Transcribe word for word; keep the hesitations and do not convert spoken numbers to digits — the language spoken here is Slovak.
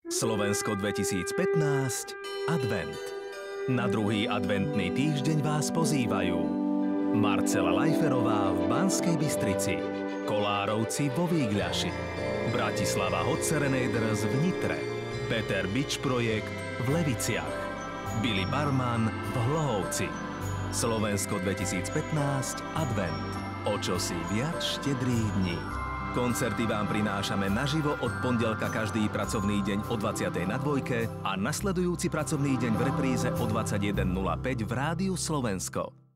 Slovensko dvetisícpätnásť Advent. Na druhý adventný týždeň vás pozývajú Marcela Lajferová v Banskej Bystrici, Kolárovci vo Vígľaši, Bratislava Hotsereneders v Nitre, Peter Bič projekt v Leviciach, Billy Barman v Hlohovci. Slovensko dvetisícpätnásť Advent. O čosi viac štedrých dní. Koncerty vám prinášame naživo od pondelka každý pracovný deň o dvadsiatej na dvojke a nasledujúci pracovný deň v repríze o dvadsaťjeden nula päť v Rádiu Slovensko.